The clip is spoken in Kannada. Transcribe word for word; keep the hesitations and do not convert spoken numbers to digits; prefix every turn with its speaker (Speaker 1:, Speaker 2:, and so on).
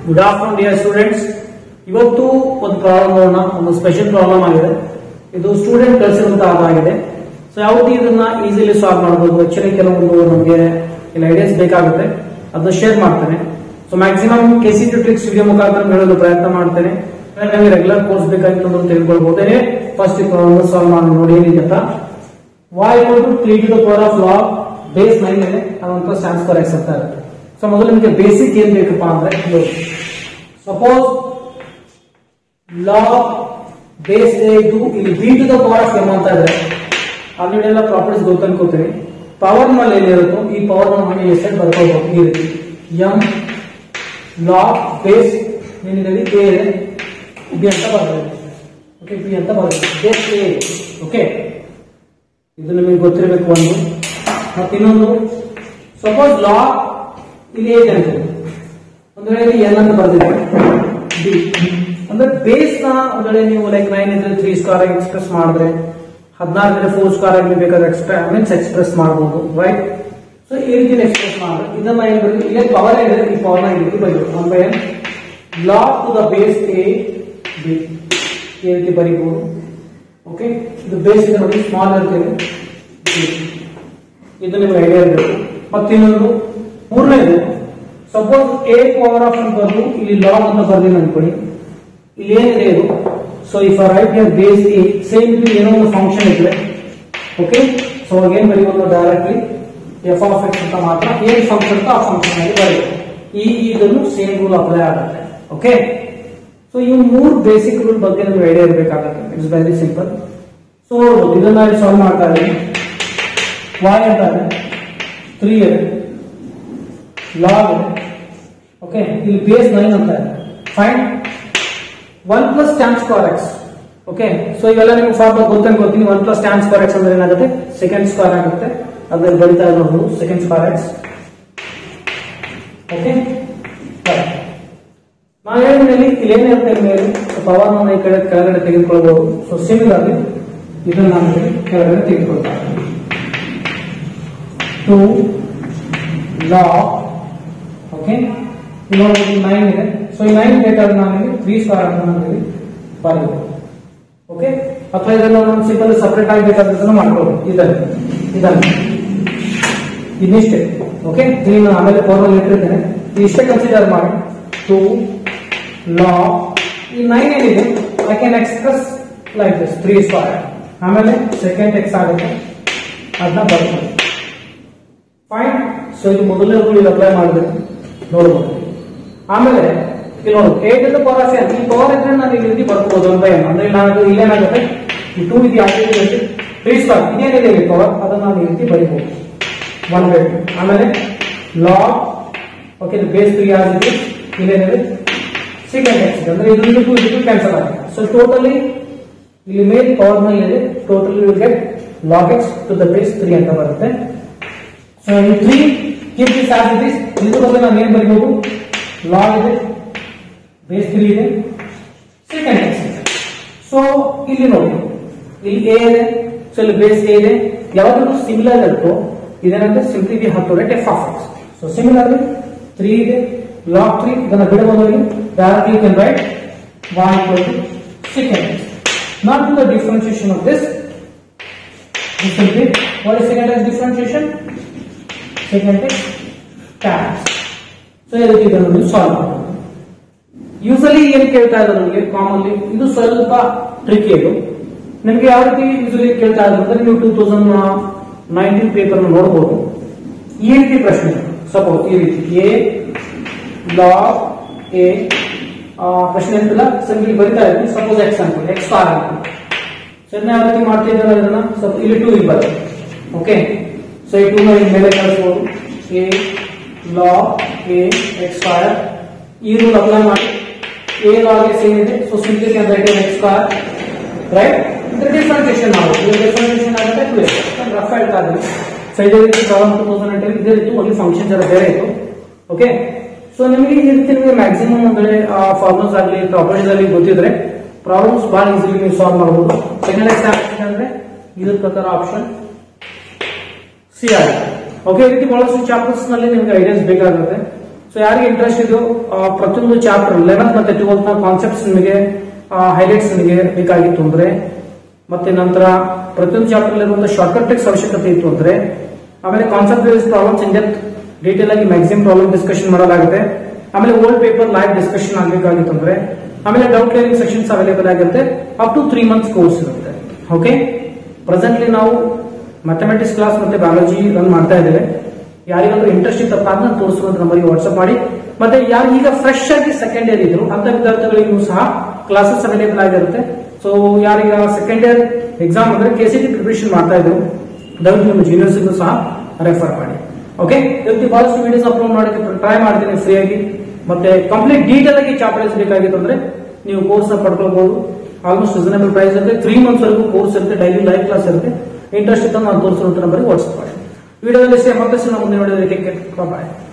Speaker 1: Good afternoon dear students. ಇವತ್ತು ಒಂದು ಪ್ರಾಬ್ಲಮ್ ನೋಡೋಣ. ಒಂದು ಸ್ಪೆಷಲ್ ಪ್ರಾಬ್ಲಮ್ ಆಗಿದೆ. ಇದು ಸ್ಟೂಡೆಂಟ್ ಕಳಿಸಿರುವಂತಹ ಆಗಿದೆ. ಸೊ ಯಾವ ರೀತಿ ಇದನ್ನ ಈಸಿಲಿ ಸಾಲ್ವ್ ಮಾಡಬಹುದು. ಆಕ್ಚುಲಿ ಕೆಲವೊಂದು ನಮಗೆ ಇಲ್ಲ ಐಡಿಯಾಸ್ ಬೇಕಾಗುತ್ತೆ, ಅದನ್ನ ಶೇರ್ ಮಾಡ್ತೇನೆ. So maximum KC tricks video ಮುಖಾಂತರ ಹೇಳಲು ಪ್ರಯತ್ನ ಮಾಡ್ತೇನೆ. ನಮಗೆ ರೆಗ್ಯುಲರ್ ಕೋರ್ಸ್ ಬೇಕಾಗಿತ್ತು ತಿಳ್ಕೊಳ್ಬಹುದೇ. ಫಸ್ಟ್ ಈ ಪ್ರಾಬ್ಲಮ್ ಸಾಲ್ವ್ ಮಾಡಿ ನೋಡಿ ಏನಿದೆ ಅಂತ. y equal to three to the power of log base nine ಮೇಲೆ ಅದಂತ ಸ್ಟ್ಯಾಂಡ್ ಫಾರ್ ಎಕ್ಸ್ ಅಂತ ಇರುತ್ತೆ. ಸೊ ಮೊದಲು ನಿಮಗೆ ಬೇಸಿಕ್ ಏನ್ ಬೇಕಪ್ಪ ಅಂದ್ರೆ ಸಪೋಸ್ ಲಾಗ್ ಬೇಸ್ ಇದು ಇಲ್ಲಿ B to the power of M ಅಂತ ಇದ್ರೆ ಆಲ್ರೆಡಿ ಎಲ್ಲ ಪ್ರಾಪರ್ಟೀಸ್ ಗೊತ್ತು ಅನ್ಕೋತೀವಿ. ಪವರ್ ನಲ್ಲಿ ಏನಿರುತ್ತೋ ಈ ಪವರ್ ಮಾಡಿ ಎಷ್ಟು ಬರ್ಕೋಬಹುದು ಈ ರೀತಿ ಎಂ ಲಾಗ್ ಬೇಸ್ ಏನಿದೆ ಎ ಇದೆ ಬಿ ಅಂತ ಬರ್ತದೆ. ಓಕೆ, ಬಿ ಅಂತ ಬರುತ್ತೆ ಬೇಸ್ ಎ. ಓಕೆ, ಇದು ನಿಮಗೆ ಗೊತ್ತಿರಬೇಕು ಒಂದು. ಮತ್ತೆ ಇನ್ನೊಂದು ಸಪೋಸ್ ಲಾಗ್ ಇಲ್ಲಿ ಏಟ್ ಅಂತ ಒಂದು ವೇಳೆ ಇಲ್ಲಿ ಎನ್ ಅಂತ ಬರ್ದಿದೆ ಬಿ ಅಂದ್ರೆ ಬೇಸ್ ನ ಒಂದು ವೇಳೆ ನೀವು ಲೈಕ್ ನೈನ್ ಇದ್ರೆ ತ್ರೀ ಸ್ಕ್ವೇರ್ ಆಗಿ ಎಕ್ಸ್ಪ್ರೆಸ್ ಮಾಡಿದ್ರೆ, ಹದಿನಾರು ಇದ್ರೆ ಫೋರ್ ಸ್ಕ್ವೇರ್ ಆಗಿ ಬೇಕಾದ್ರೆ ಎಕ್ಸ್ಟ್ರಾ ಮೀನ್ಸ್ ಎಕ್ಸ್ಪ್ರೆಸ್ ಮಾಡಬಹುದು, ರೈಟ್? ಸೊ ಈ ರೀತಿ ಎಕ್ಸ್ಪ್ರೆಸ್ ಮಾಡಿದ್ರೆ ಇದನ್ನ ಏನ್ ಬರೀ ಇಲ್ಲೇ ಪವರ್ ಏನಿದೆ ಈ ಪವರ್ ನ ಈ ರೀತಿ ಬರೀಬಹುದು. One by N log to the base A B ಈ ರೀತಿ ಬರೀಬಹುದು. ಓಕೆ, ಇದು ಬೇಸ್ ಇದೆ ನೋಡಿ, ಸ್ಮಾಲ್ ಇರ್ತೇವೆ. ಇದು ನಿಮ್ಗೆ ಐಡಿಯಾ ಇರಬೇಕು. ಮತ್ತಿನ್ನೊಂದು ಮೂರನೇದು ಸಪೋಸ್ ಎ ಪವರ್ ಆಫ್ ಅಂತ ಬರ್ದು ಇಲ್ಲಿ ಲಾಗ್ ಅಂತ ಬರ್ದಿನ ಅನ್ಕೊಳ್ಳಿ. ಇಲ್ಲಿ ಏನಿದೆ ಇದು. So if right here base A same ಇದು ಏನೋ ಒಂದು ಫಂಕ್ಷನ್ ಇದ್ರೆ, ಓಕೆ, ಸೊ ಅವಾಗ ಏನ್ ಬರೀಬಹುದು ಡೈರೆಕ್ಟ್ಲಿ ಎಫ್ ಆಫ್ ಎಕ್ಸ್ ಅಂತ ಮಾತ್ರ ಏನ್ ಫಂಕ್ಷನ್ ಆ ಫಂಕ್ಷನ್ ಆಗಿ ಬರೀಬಹುದು. ಈ ಇದನ್ನು ಸೇಮ್ ರೂಲ್ ಅಪ್ಲೈ ಆಗುತ್ತೆ. ಓಕೆ, ಸೊ ಈ ಮೂರು ಬೇಸಿಕ್ ರೂಲ್ ಬಗ್ಗೆ ನಮ್ಗೆ ಐಡಿಯಾ ಇರಬೇಕಾಗುತ್ತೆ. It's very simple. ಸೊ ಇದನ್ನ ಸಾಲ್ವ್ ಮಾಡ್ತಾ ಇದ್ದೀನಿ. ವಾಯ್ ಅಂತ ಇದೆ, ತ್ರೀ ಇದೆ, ಲಾಗ್ ಇದೆ. ಓಕೆ, ಇಲ್ಲಿ ಬೇಸ್ ನೈನ್ ಅಂತ ಇದೆ. Fine one plus tan square X. Okay, so ಇವೆಲ್ಲ ನಿಮ್ಗೆ ಫಾರ್ಮುಲಾ ಗೊತ್ತನ್ಕೋತೀನಿ. One plus tan square X ಅಂದ್ರೆ ಏನಾಗುತ್ತೆ, ಸೆಕೆಂಡ್ ಸ್ಕ್ವೇರ್ ಆಗುತ್ತೆ. ಅದ್ರಲ್ಲಿ ಬರೀತಾ ಇರೋದು ಸೆಕೆಂಡ್ ಸ್ಕ್ವೇರ್ ಎಕ್ಸ್. ಓಕೆ, ನಾ ಹೇಳಿದ್ಮೇಲೆ ಇಲ್ಲಿ ಏನಿರುತ್ತೆ ಮೇಲೆ ಪವರ್ ಈ ಕಡೆ ಕೆಳಗಡೆ ತೆಗೆದುಕೊಳ್ಬಹುದು. ಸೊ ಸಿಮಿಲರ್ಲಿ ಇದನ್ನ ನಾನು ಕೆಳಗಡೆ ತೆಗೆದುಕೊಳ್ತಾ ಟು ಲಾಗ್. ಓಕೆ, ಇನ್ನೊಂದು ನೈನ್ ಇದೆ. ಸೊ ಈ ನೈನ್ ಬೇಕಾದ್ರೆ ನಾನು ತ್ರೀ ಸ್ಕ್ವೇರ್ ಅಂತ ನಾನು ಬರಬಹುದು. ಓಕೆ, ಅಥವಾ ಇದನ್ನು ನಾನು ಸಿಂಪಲ್ ಸಪರೇಟ್ ಆಗಿ ಬೇಕಾದ್ರೆ ಮಾಡ್ಕೊಳ್ಬಹುದು. ಇದನ್ನು ಇದನ್ನು ಇನ್ನಿಷ್ಟೇ. ಓಕೆ, ತ್ರೀ ನಾನು ಆಮೇಲೆ ಫೋರ್ ಅಲ್ಲಿ ಇಟ್ಟಿರ್ತೇನೆ. ಇಷ್ಟೇ ಕನ್ಸಿಡರ್ ಮಾಡಿ. ಟು ಲಾಗ್ ಈ ನೈನ್ ಏನಿದೆ I can express like this three square. ಆಮೇಲೆ ಸೆಕೆಂಡ್ ಎಕ್ಸ್ ಆಗುತ್ತೆ, ಅದನ್ನ ಬರ್ಬೋದು. ಫೈನ್. ಸೊ ಇದು ಮೊದಲನೇ ರೂಲ್ ಇಲ್ಲಿ ಅಪ್ಲೈ ಮಾಡಿದ್ರೆ ನೋಡಬಹುದು. ಆಮೇಲೆ ಇಲ್ಲಿ ನೋಡು ಏಟ್ ಇಂದ ಪವರ್ ಆಫ್ ಎನ್. ಈ ಪವರ್ ಇದ್ರೆ ನಾನು ಈ ರೀತಿ ಬರ್ಕೋಬಹುದು ಒನ್ ಬೈ ಎನ್. ಅಂದ್ರೆ ನಾನು ಇಲ್ಲೇನಾಗುತ್ತೆ ಈ ಟೂ ಇದು ಯಾಕೆ ತ್ರೀ ಸ್ಕ್ವೇರ್ ಇದೇನಿದೆ ಇಲ್ಲಿ ಪವರ್ ಅದನ್ನ ನಾನು ಈ ರೀತಿ ಬರೀಬಹುದು ಒನ್ ಬೈ ಟು. ಆಮೇಲೆ ಲಾಗ್ ಓಕೆ ಬೇಸ್ ತ್ರೀ ಆಗಿದೆ, ಇಲ್ಲೇನಿದೆ ಸೆಕೆಂಡ್ ಎಕ್ಸ್ ಅಂದ್ರೆ ಇದು ಟೂ ಇದು ಕ್ಯಾನ್ಸಲ್ ಆಗಿದೆ. ಸೊ ಟೋಟಲಿ ಇಲ್ಲಿ ಮೇಲ್ ಪವರ್ ನ ಇದೆ totally will get log X to the base three ಅಂತ ಬರುತ್ತೆ. ಸೊ ಈ three keep this as it is. ಇದ್ರ ಬಗ್ಗೆ ನಾನು ಏನ್ ಬರೀಬಹುದು, ಲಾಗ್ ಇದೆ, ಬೇಸ್ ತ್ರೀ ಇದೆ, ಸೆಕೆಂಡ್ ಎಕ್ಸ್ ಇದೆ. ಸೊ ಇಲ್ಲಿ ನೋಡಿ ಇಲ್ಲಿ ಎ ಇದೆ, ಸೊ ಇಲ್ಲಿ ಬೇಸ್ ಎ ಇದೆ. ಯಾವಾಗಲೂ ಸಿಮಿಲರ್ ಇರುತ್ತೋ ಇದೇನಂದ್ರೆ simply we have to write F of X. So similarly three ಇದೆ, ಲಾಗ್ ತ್ರೀ ಇದನ್ನ ಬಿಡಬಹುದು. Directly can write y equal to secant x. Not to the differentiation of this. This will be what is secant x differentiation? Secant x tan x. So ಇದಕ್ಕೆ ಇದನ್ನು ಸಾಲ್ವ್ ಮಾಡೋಣ. ಯೂಶಲಿ ಏನು ಕೇಳ್ತಾ ಇದ್ದಾರೆ ನಮಗೆ ಕಾಮನ್ಲಿ, ಇದು ಸ್ವಲ್ಪ ಟ್ರಿಕಿ. ಇದು ನಿಮಗೆ ಯಾವ ರೀತಿ ಯೂಶಲಿ ಕೇಳ್ತಾ ಇದ್ದಾರೆ ಅಂದ್ರೆ ನೀವು ಟೂ ತೌಸಂಡ್ ನೈನ್ಟೀನ್ ಪೇಪರ್ ನೋಡಬಹುದು. ಈ ರೀತಿ ಪ್ರಶ್ನೆ ಸಪೋಸ್ ಈ ರೀತಿ ಎ ಲಾಗ್ ಎ ಪ್ರಶ್ನೆ ಅಂತಿಲ್ಲ, ಸಿಂಪಲ್ ಬರಿತಾ ಇದ್ದೀನಿ. ಸಪೋಸ್ ಎಕ್ಸ್ ಅನ್ಕೊಳ್ಳಿ, ಎಕ್ಸ್ ಸ್ಟಾರ್ ಅನ್ಕೊಳ್ಳಿ. ಸೊ ಇದನ್ನ ಯಾವ ರೀತಿ ಮಾಡ್ತಿದ್ದಾರೆ ಇದನ್ನ ಸ್ವಲ್ಪ ಇಲ್ಲಿ ಟೂ ಇಲ್ಲಿ ಬರುತ್ತೆ. ಓಕೆ, ಸೊ ಈ ಟೂ ನ ಮೇಲೆ ಕಳಿಸಬಹುದು. A log A X square ಈ ರೂಲ್ ಅಪ್ಲೈ ಮಾಡಿ. ಎ ಲಾಗ್ ಎಸ್ ಏನಿದೆ, so simply can write X square, right? ಇದ್ರ ಡಿಫ್ರೆನ್ಸಿಯೇಷನ್ ಮಾಡೋದು. ಇದು ಡಿಫ್ರೆನ್ಸಿಯೇಷನ್ ಆಗುತ್ತೆ ಟೂ ಎಕ್ಸ್. ರಫ್ ಹೇಳ್ತಾ ಇದ್ದೀನಿ. ಸೊ ಇದೇ ರೀತಿ ಪ್ರಾಬ್ಲಮ್ ಟೂ ತೌಸಂಡ್ ನೈನ್ಟೀನ್ ಇದೇ ರೀತಿ ಒಂದು ಫಂಕ್ಷನ್ ಜರ ಬೇರೆ ಇತ್ತು. ಓಕೆ, ಸೊ ನಿಮಗೆ ಈ ರೀತಿ ನಿಮಗೆ ಮ್ಯಾಕ್ಸಿಮಮ್ ಅಂದ್ರೆ ಫಾರ್ಮುಲಾಸ್ ಆಗಲಿ ಪ್ರಾಪರ್ಟೀಸ್ ಆಗಲಿ ಗೊತ್ತಿದ್ರೆ ಪ್ರಾಬ್ಲಮ್ಸ್ ಬಹಳ ಈಸಿಲಿ ನೀವು ಸಾಲ್ವ್ ಮಾಡಬಹುದು. ಸೆಕೆಂಡ್ ಎಕ್ಸ್ ಅಂದ್ರೆ ಇದ್ರ ಪ್ರಕಾರ ಆಪ್ಷನ್ ಸಿ ಆಗುತ್ತೆ. ಓಕೆ, ಈ ರೀತಿ ಬಹಳಷ್ಟು ಚಾಪ್ಟರ್ಸ್ ನಲ್ಲಿ ನಿಮಗೆ ಐಡಿಯಾಸ್ ಬೇಕಾಗುತ್ತೆ. ಸೊ ಯಾರಿಗೆ ಇಂಟ್ರೆಸ್ಟ್ ಇದೆಯೋ ಪ್ರತಿಯೊಂದು ಚಾಪ್ಟರ್ ಲೆವೆಂತ್ ಮತ್ತೆ ಟ್ವೆಲ್ತ್ ನ ಕಾನ್ಸೆಪ್ಟ್ಸ್ ನಿಮಗೆ ಹೈಲೈಟ್ಸ್ ನಿಮಗೆ ಬೇಕಾಗಿತ್ತು ಅಂದ್ರೆ, ಮತ್ತೆ ನಂತರ ಪ್ರತಿಯೊಂದು ಚಾಪ್ಟರ್ ಇರುವಂತಹ ಶಾರ್ಟ್ಕಟ್ ಟ್ರಿಕ್ಸ್ ಅವಶ್ಯಕತೆ ಇತ್ತು ಅಂದ್ರೆ, ಆಮೇಲೆ concept based problems in depth detail ಆಗಿ ಮ್ಯಾಕ್ಸಿಮಮ್ ಪ್ರಾಬ್ಲಮ್ ಡಿಸ್ಕಷನ್ ಮಾಡಲಾಗುತ್ತೆ. ಆಮೇಲೆ ಓಲ್ಡ್ ಪೇಪರ್ ಲೈವ್ ಡಿಸ್ಕಷನ್ ಆಗಬೇಕಾಗಿತ್ತು ಅಂದ್ರೆ, ಆಮೇಲೆ ಡೌಟ್ ಕ್ಲಿಯರಿಂಗ್ ಸೆಕ್ಷನ್ಸ್ ಅವೈಲೇಬಲ್ ಆಗಿರುತ್ತೆ. Up to three months course ಇರುತ್ತೆ. ಓಕೆ, ಪ್ರೆಸೆಂಟ್ಲಿ ನಾವು ಮ್ಯಾಥಮೆಟಿಕ್ಸ್ ಕ್ಲಾಸ್ ಮತ್ತೆ ಬಯಾಲಜಿ ರನ್ ಮಾಡ್ತಾ ಇದ್ದೇವೆ. ಯಾರಿಗಾದ್ರೂ ಇಂಟ್ರೆಸ್ಟ್ ಇತ್ತಪ್ಪ ಅದನ್ನ ತೋರಿಸುವಂತ ನಂಬರ್ಗೆ ವಾಟ್ಸ್ಆಪ್ ಮಾಡಿ. ಮತ್ತೆ ಯಾರು ಈಗ ಫ್ರೆಶ್ ಆಗಿ ಸೆಕೆಂಡ್ ಇಯರ್ ಇದ್ರು ಅಂತ ವಿದ್ಯಾರ್ಥಿಗಳಿಗೂ ಸಹ ಕ್ಲಾಸಸ್ ಅವೈಲೇಬಲ್ ಆಗಿರುತ್ತೆ. ಸೊ ಯಾರೀಗ ಸೆಕೆಂಡ್ ಇಯರ್ ಎಕ್ಸಾಮ್ ಅಂದ್ರೆ ಕೆಸಿಟಿ ಪ್ರಿಪರೇಷನ್ ಮಾಡ್ತಾ ಇದ್ರು, ದಯವಿಟ್ಟು ನಿಮ್ಮ ಜೂನಿಯರ್ಸ್ ಸಹ ರೆಫರ್ ಮಾಡಿ. ಓಕೆ, ಇವತ್ತು ಬಹಳಷ್ಟು ವಿಡಿಯೋಸ್ ಅಪ್ಲೋಡ್ ಮಾಡೋಕೆ ಟ್ರೈ ಮಾಡ್ತೀನಿ ಫ್ರೀ ಆಗಿ. ಮತ್ತೆ ಕಂಪ್ಲೀಟ್ ಡೀಟೇಲ್ ಆಗಿ ಚಾಪ್ಟರ್ಸ್ ಬೇಕಾಗಿತ್ತು ಅಂದ್ರೆ ನೀವು ಕೋರ್ಸ್ ಪಡ್ಕೊಳ್ಬಹುದು. ಆಲ್ಮೋಸ್ಟ್ ರೀಸನಬಲ್ ಪ್ರೈಸ್ ಇರುತ್ತೆ. ತ್ರೀ ಮಂತ್ಸ್ ವರೆಗೂ ಕೋರ್ಸ್ ಇರುತ್ತೆ, ಡೈಲಿ ಲೈವ್ ಕ್ಲಾಸ್ ಇರುತ್ತೆ. ಇಂಟ್ರೆಸ್ಟ್ ಇತ್ತು ನಾನು ತೋರಿಸುವಂತ ನಂಬರ್ಗೆ ವಾಟ್ಸ್ಆಪ್ ಮಾಡಿ. ವಿಡಿಯೋದಲ್ಲಿ ಮತ್ತೆ ಮುಂದೆ ನೋಡಿದ್ರೆ ಬಾಯ್.